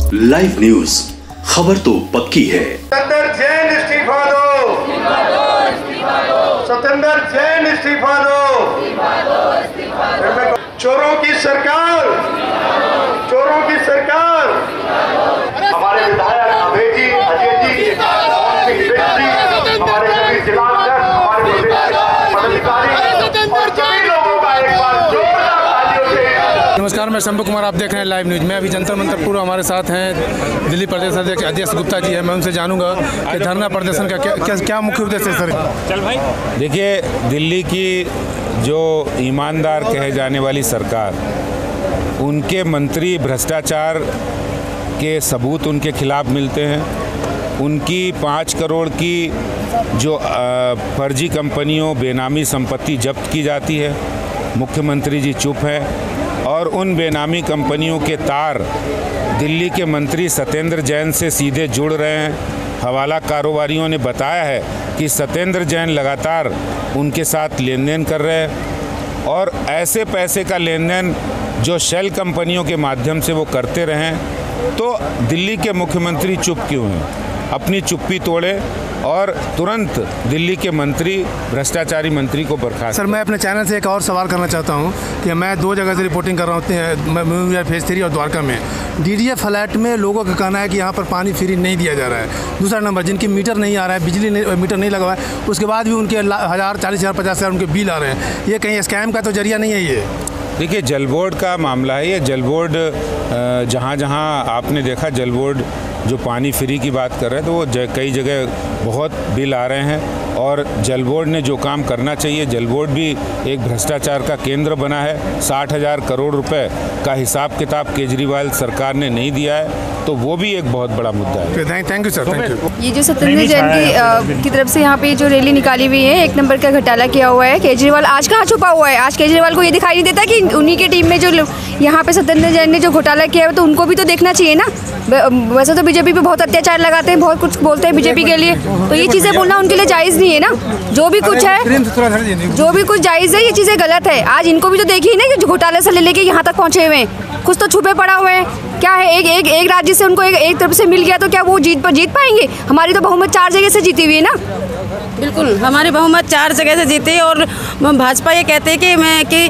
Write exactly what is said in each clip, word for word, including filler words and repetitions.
Live news, खबर तो पक्की है। सत्येंद्र जैन इस्तीफा दो, सत्येंद्र जैन इस्तीफा दो। चोरों की सरकार, चोरों की सरकार। हमारे विधायक अभय जी, अजय जी, हमारे सभी जिला अध्यक्ष, हमारे पदाधिकारी और सभी लोगों का एक बार नमस्कार, मैं शंभू कुमार, आप देख रहे हैं लाइव न्यूज। मैं अभी जंतर मंतर पूर्व, हमारे साथ हैं दिल्ली प्रदेश अध्यक्ष अजय गुप्ता जी है। मैं उनसे जानूंगा कि धरना प्रदर्शन का क्या क्या, क्या मुख्य उद्देश्य है सर? चल भाई, देखिए, दिल्ली की जो ईमानदार कहे जाने वाली सरकार, उनके मंत्री भ्रष्टाचार के सबूत उनके खिलाफ मिलते हैं। उनकी पाँच करोड़ की जो फर्जी कंपनियों, बेनामी संपत्ति जब्त की जाती है, मुख्यमंत्री जी चुप हैं। और उन बेनामी कंपनियों के तार दिल्ली के मंत्री सत्येंद्र जैन से सीधे जुड़ रहे हैं। हवाला कारोबारियों ने बताया है कि सत्येंद्र जैन लगातार उनके साथ लेन देन कर रहे हैं और ऐसे पैसे का लेन देन जो शेल कंपनियों के माध्यम से वो करते रहें। तो दिल्ली के मुख्यमंत्री चुप क्यों हैं? अपनी चुप्पी तोड़े और तुरंत दिल्ली के मंत्री, भ्रष्टाचारी मंत्री को बर्खास्त। सर, मैं अपने चैनल से एक और सवाल करना चाहता हूं कि मैं दो जगह से रिपोर्टिंग कर रहा हूँ, फेज थ्री और द्वारका में। डीडीए फ्लैट में लोगों का कहना है कि यहाँ पर पानी फ्री नहीं दिया जा रहा है। दूसरा नंबर, जिनकी मीटर नहीं आ रहा है, बिजली नहीं, मीटर नहीं लगा हुआ है, उसके बाद भी उनके हज़ार, चालीस हज़ार, पचास हज़ार उनके बिल आ रहे हैं। ये कहीं स्कैम का तो जरिया नहीं है ये? देखिए, जल बोर्ड का मामला है ये। जल बोर्ड जहाँ जहाँ आपने देखा, जल बोर्ड जो पानी फ्री की बात कर रहे हैं, तो वो कई जगह बहुत बिल आ रहे हैं। और जल बोर्ड ने जो काम करना चाहिए, जल बोर्ड भी एक भ्रष्टाचार का केंद्र बना है। साठ हज़ार करोड़ रुपए का हिसाब किताब केजरीवाल सरकार ने नहीं दिया है, तो वो भी एक बहुत बड़ा मुद्दा है। Thank you sir, thank you. ये जो सत्येंद्र जैन की, की तरफ से यहाँ पे जो रैली निकाली हुई है, एक नंबर का घोटाला किया हुआ है। केजरीवाल आज कहाँ छुपा हुआ है? आज केजरीवाल को ये दिखाई नहीं देता कि उन्हीं के टीम में जो यहाँ पे सत्येंद्र जैन ने जो घोटाला किया है, तो उनको भी तो देखना चाहिए ना। वैसे तो बीजेपी पे बहुत अत्याचार लगाते हैं, बहुत कुछ बोलते हैं बीजेपी के लिए, तो ये चीज़ें बोलना उनके लिए जायज़ नहीं है ना। जो भी कुछ है, जो भी कुछ जायज़ है, ये चीज़ें गलत है। आज इनको भी तो देखिए ना कि घोटाले से ले लेके यहाँ तक पहुँचे हुए हैं, कुछ तो छुपे पड़ा हुए हैं। क्या है, एक एक एक राज्य से उनको एक, एक तरफ से मिल गया तो क्या वो जीत पर जीत पाएंगे? हमारी तो बहुमत चार जगह से जीती हुई है ना। बिल्कुल, हमारी बहुमत चार जगह से जीती है। और भाजपा ये कहते हैं कि मैं कि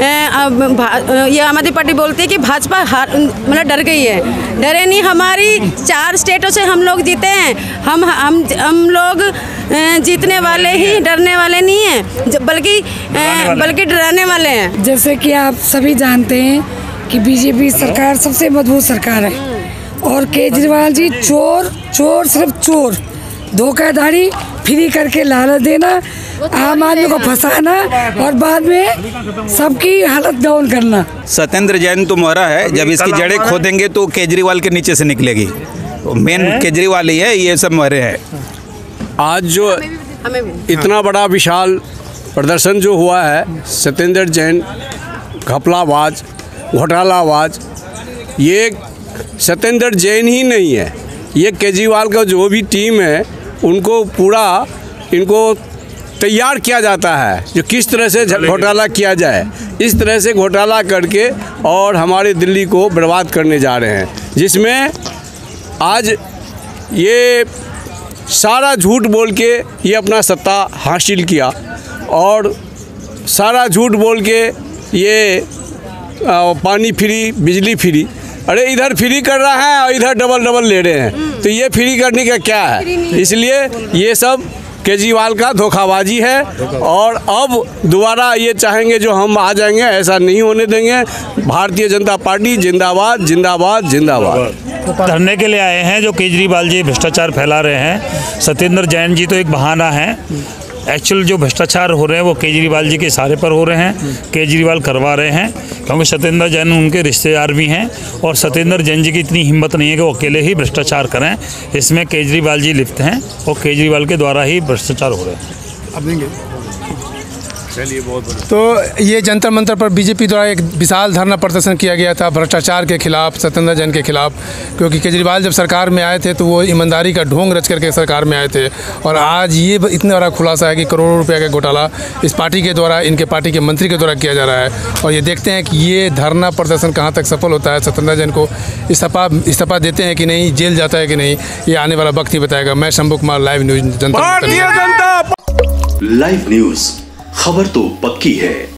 ये आम आदमी पार्टी बोलती है कि भाजपा हार, मतलब डर गई है। डरे नहीं, हमारी चार स्टेटों से हम लोग जीते हैं। हम हम हम लोग जीतने वाले ही, डरने वाले नहीं हैं, बल्कि बल्कि डराने वाले हैं। जैसे कि आप सभी जानते हैं कि बीजेपी सरकार सबसे मजबूत सरकार है और केजरीवाल जी चोर चोर सिर्फ चोर, धोखाधड़ी, फ्री करके लालच देना, आम आदमी को फंसाना और बाद में सबकी हालत डाउन करना। सत्येंद्र जैन तो मोहरा है, जब इसकी जड़ें खोदेंगे तो केजरीवाल के नीचे से निकलेगी। मेन केजरीवाल ही है, ये सब मोहरे हैं। आज जो इतना बड़ा विशाल प्रदर्शन जो हुआ है, सत्येंद्र जैन घपलाबाज, घोटालाबाज, ये सत्येंद्र जैन ही नहीं है, ये केजरीवाल का जो भी टीम है, उनको पूरा इनको तैयार किया जाता है जो किस तरह से घोटाला किया जाए। इस तरह से घोटाला करके और हमारे दिल्ली को बर्बाद करने जा रहे हैं, जिसमें आज ये सारा झूठ बोल के ये अपना सत्ता हासिल किया और सारा झूठ बोल के ये पानी फ्री, बिजली फ्री, अरे इधर फ्री कर रहा है और इधर डबल डबल ले रहे हैं, तो ये फ्री करने का क्या है? इसलिए ये सब केजरीवाल का धोखाबाजी है। और अब दोबारा ये चाहेंगे जो हम आ जाएंगे, ऐसा नहीं होने देंगे। भारतीय जनता पार्टी जिंदाबाद, जिंदाबाद, जिंदाबाद। धरने के लिए आए हैं जो केजरीवाल जी भ्रष्टाचार फैला रहे हैं। सत्येंद्र जैन जी तो एक बहाना है, एक्चुअल जो भ्रष्टाचार हो रहे हैं वो केजरीवाल जी के इशारे पर हो रहे हैं, केजरीवाल करवा रहे हैं, क्योंकि सत्येंद्र जैन उनके रिश्तेदार भी हैं और सत्येंद्र जैन जी की इतनी हिम्मत नहीं है कि वो अकेले ही भ्रष्टाचार करें। इसमें केजरीवाल जी लिप्त हैं और केजरीवाल के द्वारा ही भ्रष्टाचार हो रहे हैं। अब देंगे चलिए बहुत बढ़िया। तो ये जंतर मंतर पर बीजेपी द्वारा एक विशाल धरना प्रदर्शन किया गया था भ्रष्टाचार के खिलाफ, सत्येंद्र जैन के खिलाफ, क्योंकि केजरीवाल जब सरकार में आए थे तो वो ईमानदारी का ढोंग रच करके सरकार में आए थे, और आज ये इतना बड़ा खुलासा है कि करोड़ों रुपये का घोटाला इस पार्टी के द्वारा, इनके पार्टी के मंत्री के द्वारा किया जा रहा है। और ये देखते हैं कि ये धरना प्रदर्शन कहाँ तक सफल होता है, सत्येंद्र जैन को इस्तीफा इस्तीफा देते हैं कि नहीं, जेल जाता है कि नहीं, ये आने वाला वक्त ही बताएगा। मैं Shambhu Kumar, live news Janta. Live news, खबर तो पक्की है।